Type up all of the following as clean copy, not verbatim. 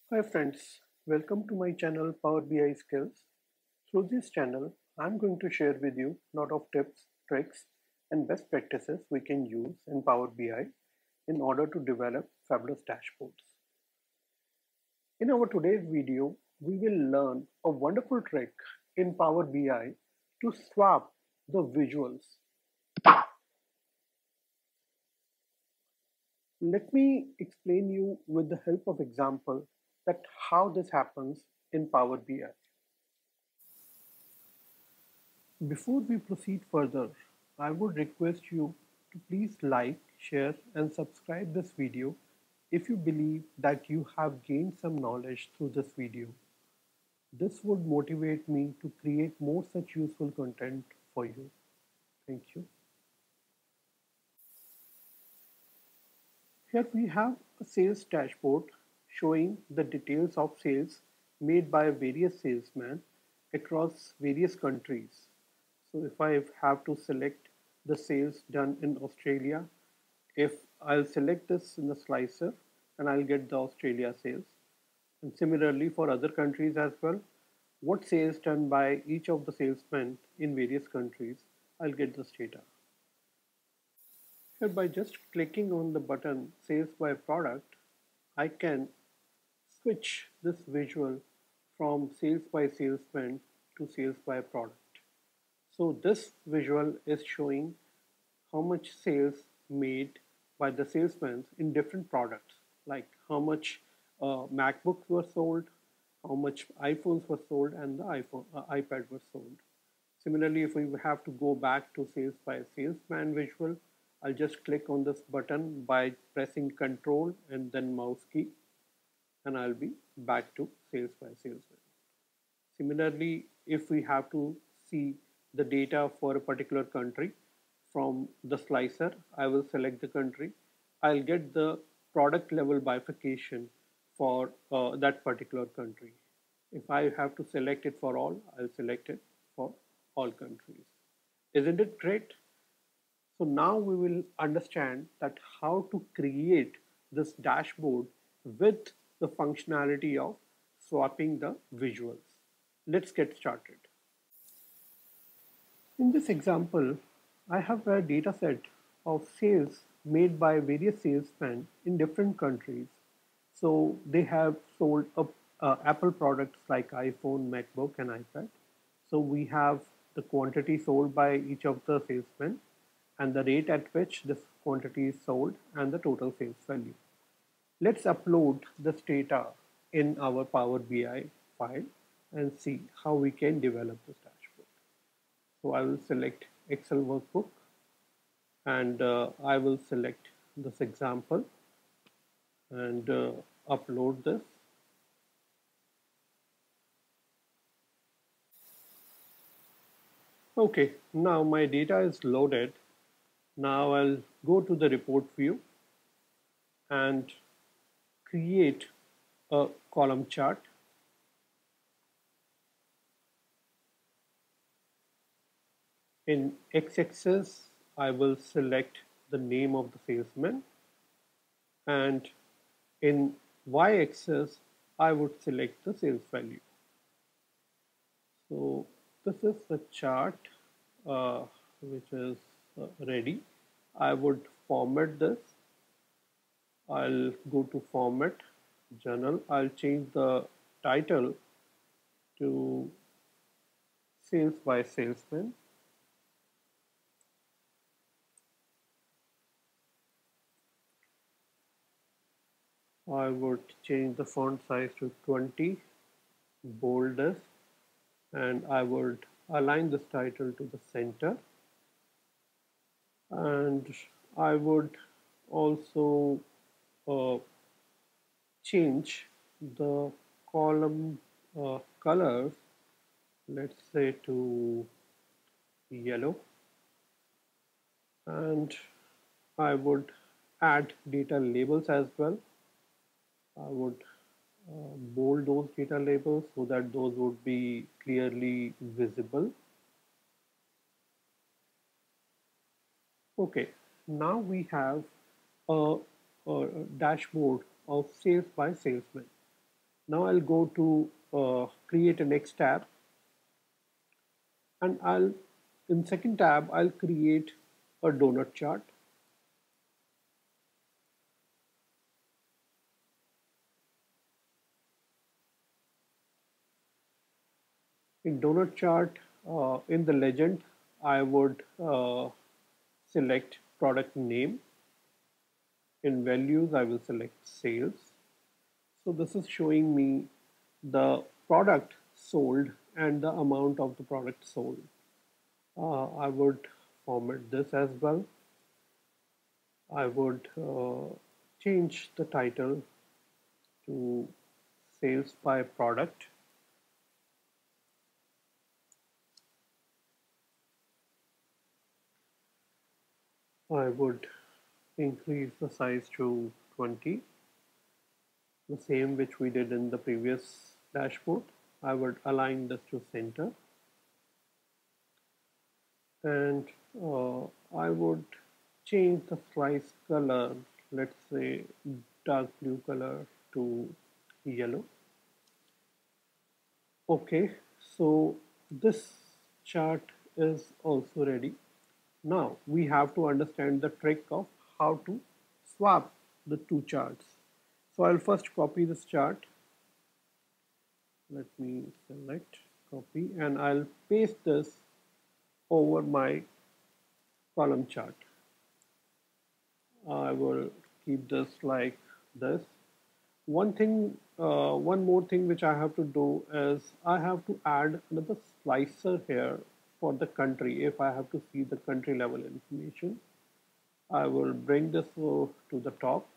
Hi friends, welcome to my channel Power BI Skills. Through this channel, I'm going to share with you a lot of tips, tricks, and best practices we can use in Power BI in order to develop fabulous dashboards. In our today's video, we will learn a wonderful trick in Power BI to swap the visuals. Let me explain you with the help of example that how this happens in Power BI. Before we proceed further, I would request you to please like, share and subscribe this video if you believe that you have gained some knowledge through this video. This would motivate me to create more such useful content for you. Thank you. Here we have a sales dashboard showing the details of sales made by various salesmen across various countries. So if I have to select the sales done in Australia, if I'll select this in the slicer and I'll get the Australia sales. And similarly for other countries as well, what sales done by each of the salesmen in various countries, I'll get this data. Here by just clicking on the button sales by product, I can switch this visual from sales by salesman to sales by product. So this visual is showing how much sales made by the salesmen in different products, like how much MacBooks were sold, how much iPhones were sold, and the iPad were sold. Similarly, if we have to go back to sales by salesman visual, I'll just click on this button by pressing Control and then mouse key, and I'll be back to sales by salesman. Similarly, if we have to see the data for a particular country from the slicer, I will select the country. I'll get the product level bifurcation for that particular country. If I have to select it for all, I'll select it for all countries. Isn't it great? So now we will understand that how to create this dashboard with the functionality of swapping the visuals. Let's get started. In this example, I have a data set of sales made by various salesmen in different countries. So they have sold Apple products like iPhone, MacBook, and iPad. So we have the quantity sold by each of the salesmen and the rate at which this quantity is sold and the total sales value. Let's upload this data in our Power BI file and see how we can develop this dashboard. So I will select Excel workbook and I will select this example and upload this. Okay, now my data is loaded. Now I'll go to the report view and create a column chart. In x-axis, I will select the name of the salesman, and in y-axis, I would select the sales value. So this is the chart which is ready. I would format this. I'll go to format, journal. I'll change the title to sales by salesman. I would change the font size to 20, bold this, and I would align this title to the center, and I would also change the column colors, let's say to yellow, and I would add data labels as well. I would bold those data labels so that those would be clearly visible. Okay, now we have a dashboard of sales by salesman. Now I'll go to create a next tab, and in second tab I'll create a donut chart. In donut chart, in the legend, I would select product name. In values, I will select sales. So this is showing me the product sold and the amount of the product sold. I would format this as well. I would change the title to sales by product. I would increase the size to 20, the same which we did in the previous dashboard. I would align this to center, and I would change the slice color, let's say dark blue color to yellow. Okay, so this chart is also ready. Now we have to understand the trick of how to swap the two charts. So I'll first copy this chart. Let me select, copy, and I'll paste this over my column chart. I will keep this like this. One more thing which I have to do is I have to add another slicer here for the country. If I have to see the country level information, I will bring this to the top,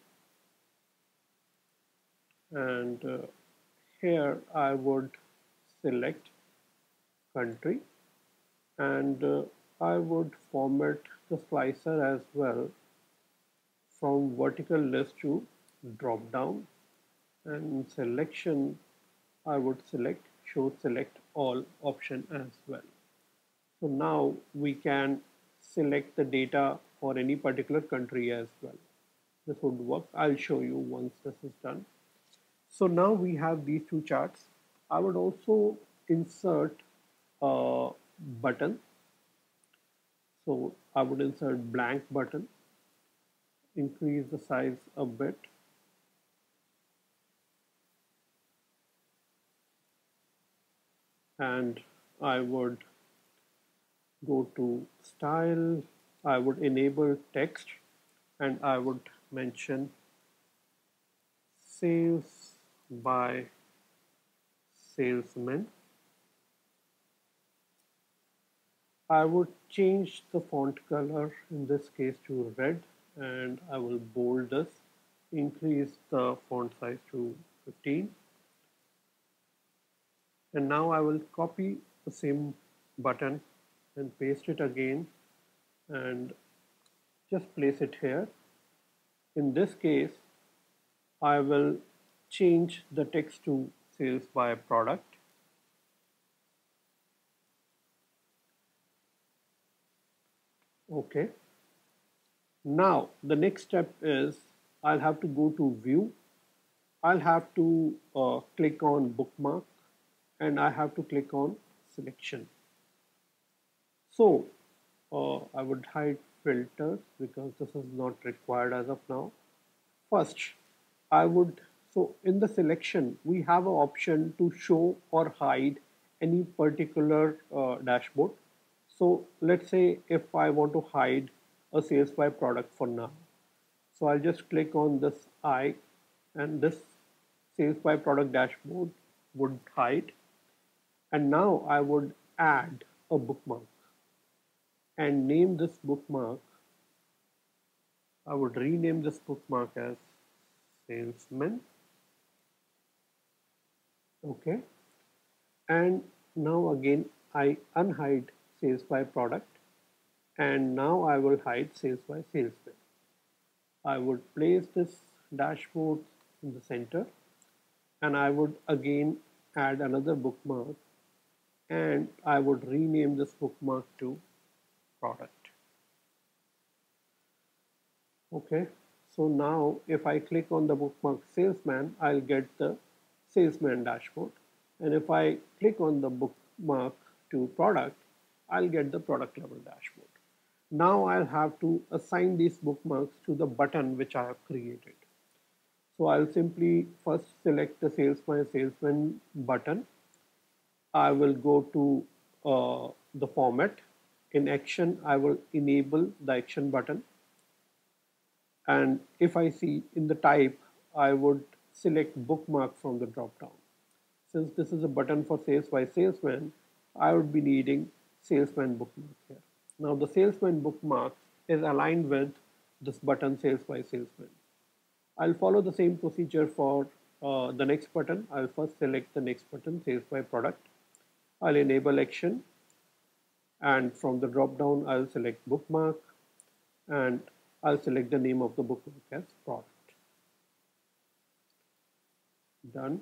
and here I would select country, and I would format the slicer as well from vertical list to drop down, and selection I would select show select all option as well. So now we can select the data for any particular country as well. This would work. I'll show you once this is done. So now we have these two charts. I would also insert a button. So I would insert blank button, increase the size a bit, and I would go to style. I would enable text, and I would mention sales by salesman. I would change the font color in this case to red, and I will bold this, increase the font size to 15, and now I will copy the same button and paste it again and just place it here. In this case, I will change the text to sales by product. Okay. Now the next step is I'll have to go to view. I'll have to click on bookmark, and I have to click on selection. So I would hide filters because this is not required as of now. First, I would, so in the selection, we have an option to show or hide any particular dashboard. So let's say if I want to hide a sales by product for now. So I'll just click on this I, and this sales by product dashboard would hide. And now I would add a bookmark and name this bookmark. I would rename this bookmark as salesman. Okay. And now again I unhide sales by product, and now I will hide sales by salesman. I would place this dashboard in the center, and I would again add another bookmark, and I would rename this bookmark to product. Okay, so now if I click on the bookmark salesman, I'll get the salesman dashboard. And if I click on the bookmark to product, I'll get the product level dashboard. Now I'll have to assign these bookmarks to the button which I have created. So I'll simply first select the Sales My Salesman button. I will go to the format. In action, I will enable the action button. And if I see in the type, I would select bookmark from the drop down. Since this is a button for Sales by Salesman, I would be needing Salesman bookmark here. Now the Salesman bookmark is aligned with this button Sales by Salesman. I'll follow the same procedure for the next button. I'll first select the next button, Sales by Product. I'll enable action, and from the drop down, I'll select bookmark, and I'll select the name of the bookmark as product. Done.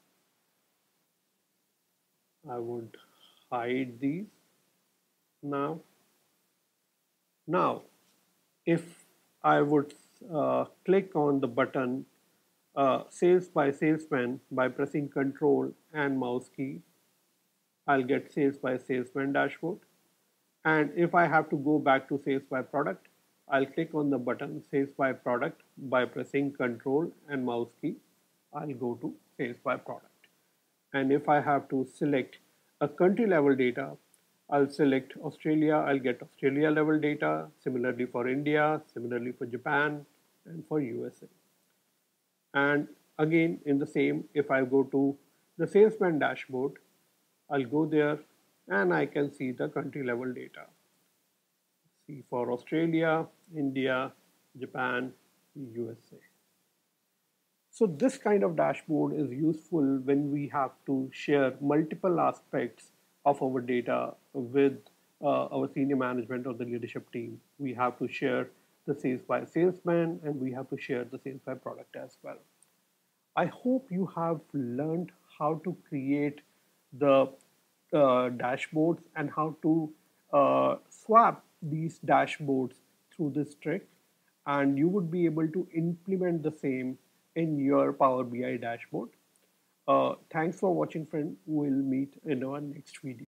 I would hide these now. Now, if I would click on the button Sales by Salesman by pressing Control and mouse key, I'll get Sales by Salesman dashboard. And if I have to go back to Sales by Product, I'll click on the button Sales by Product by pressing Control and mouse key. I'll go to Sales by Product. And if I have to select a country level data, I'll select Australia, I'll get Australia level data, similarly for India, similarly for Japan, and for USA. And again, in the same, if I go to the salesman dashboard, I'll go there and I can see the country level data. See for Australia, India, Japan, USA. So this kind of dashboard is useful when we have to share multiple aspects of our data with our senior management or the leadership team. We have to share the sales by salesman and we have to share the sales by product as well. I hope you have learned how to create the dashboards and how to swap these dashboards through this trick, and you would be able to implement the same in your Power BI dashboard. Thanks for watching, friend. We'll meet in our next video.